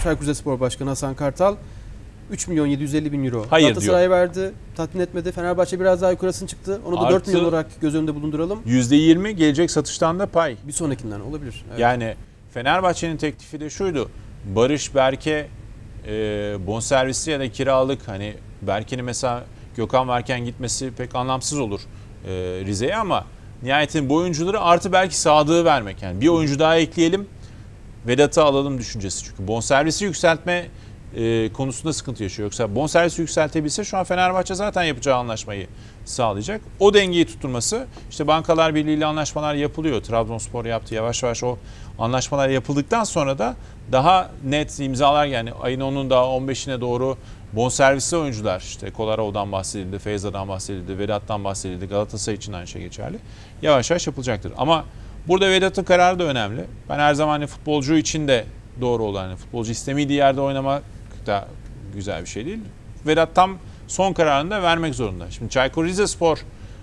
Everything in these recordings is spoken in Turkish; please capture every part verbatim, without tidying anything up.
Çaykur Rizespor Başkanı Hasan Kartal üç milyon yedi yüz elli bin euro Hayır Galatasaray'a diyor. verdi. Tatmin etmedi. Fenerbahçe biraz daha yukarısını çıktı. Onu da Artı, dört milyon olarak göz önünde bulunduralım. yüzde yirmi gelecek satıştan da pay. Bir sonrakinden olabilir. Evet. Yani Fenerbahçe'nin teklifi de şuydu. Barış Berke e, bonservisli ya da kiralık, hani Berke'nin mesela Gökhan varken gitmesi pek anlamsız olur e, Rize'ye, ama nihayetinde bu oyuncuları artı belki Sadık'ı vermek. Yani bir oyuncu daha ekleyelim, Vedat'ı alalım düşüncesi. Çünkü bonservisi yükseltme e, konusunda sıkıntı yaşıyor. Yoksa bonservisi yükseltebilse şu an Fenerbahçe zaten yapacağı anlaşmayı sağlayacak. O dengeyi tutturması, işte Bankalar Birliği ile anlaşmalar yapılıyor. Trabzonspor yaptı. Yavaş yavaş o anlaşmalar yapıldıktan sonra da daha net imzalar, yani ayın onunda on beşine doğru bonservisli oyuncular, işte Kolarov'dan bahsedildi, Feyza'dan bahsedildi, Vedat'tan bahsedildi. Galatasaray için aynı şey geçerli. Yavaş yavaş yapılacaktır. Ama burada Vedat'ın kararı da önemli. Ben her zaman hani futbolcu için de doğru olan, hani futbolcu istemediği yerde oynamak da güzel bir şey değil. Vedat tam son kararını da vermek zorunda. Şimdi Çaykur Rizespor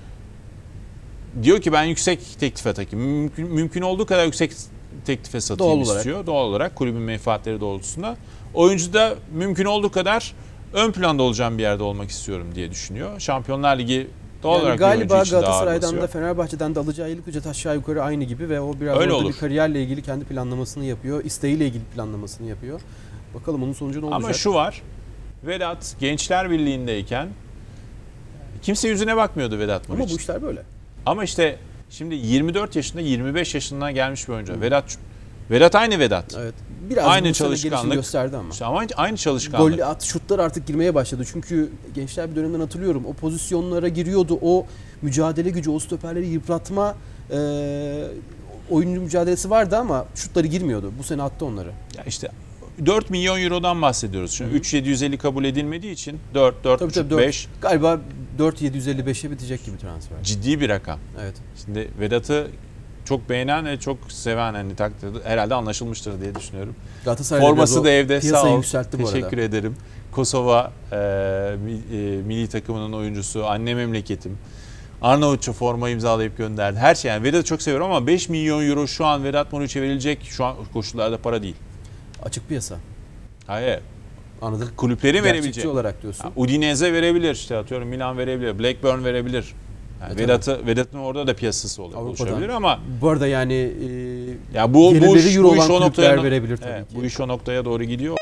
diyor ki ben yüksek teklife takayım. Mümkün, mümkün olduğu kadar yüksek teklife satayım Doğal istiyor. olarak. Doğal olarak kulübün menfaatleri doğrultusunda. Oyuncu da mümkün olduğu kadar ön planda olacağım bir yerde olmak istiyorum diye düşünüyor. Şampiyonlar Ligi doğal yani olarak galiba bir oyuncu için daha ağır Galatasaray'dan basıyor. da Fenerbahçe'den de alacağı aylık ücret aşağı yukarı aynı gibi ve o biraz Öyle orada olur. bir kariyerle ilgili kendi planlamasını yapıyor. İsteğiyle ilgili planlamasını yapıyor. Bakalım onun sonucu ne olacak? Ama şu var. Vedat Gençler Birliği'ndeyken kimse yüzüne bakmıyordu Vedat Muriç. Ama bu işler böyle. Ama işte şimdi yirmi dört yaşında, yirmi beş yaşından gelmiş bir oyuncu. Vedat Vedat aynı Vedat. Evet. Biraz Aynı bu sene gelişim çalışkanlık gösterdi ama. İşte ama aynı çalışkanlık. Gol at, şutlar artık girmeye başladı. Çünkü gençler bir dönemden hatırlıyorum. O pozisyonlara giriyordu. O mücadele gücü, o stoperleri yıpratma e, oyuncu mücadelesi vardı ama şutları girmiyordu. Bu sene attı onları. Ya işte dört milyon eurodan bahsediyoruz. Şimdi üç milyon yedi yüz elli kabul edilmediği için dört, dört Tabii, tabii, buçuk, dört. beş Galiba dört milyon yedi yüz elli beşe bitecek gibi transfer. ciddi bir rakam. Evet. Şimdi Vedat'ı çok beğenen ve çok seven, hani takdirde herhalde anlaşılmıştır diye düşünüyorum. Galatasaray'da Forması da evde, sağ ol. Yükseltti bu arada. Teşekkür ederim. Kosova e, mi- e, milli takımının oyuncusu, anne memleketim. Arnavutça forma imzalayıp gönderdi. Her şey, yani Vedat'ı çok seviyorum ama beş milyon euro şu an Vedat Muriç'e verilecek şu an koşullarda para değil. Açık piyasa. Hayır. Anladım. Kulüplerin Gerçekçi verebileceği. olarak diyorsun. Ya, Udinese verebilir, işte atıyorum Milan verebilir, Blackburn verebilir. Yani E, Vedat'ı Vedat'ın orada da piyasası olur, oluşabilir ama bu arada yani ya bu bu gelirleri iş, euro bu iş olan o kulüpler noktaya verebilir tabii evet, ki. bu iş o noktaya doğru gidiyor.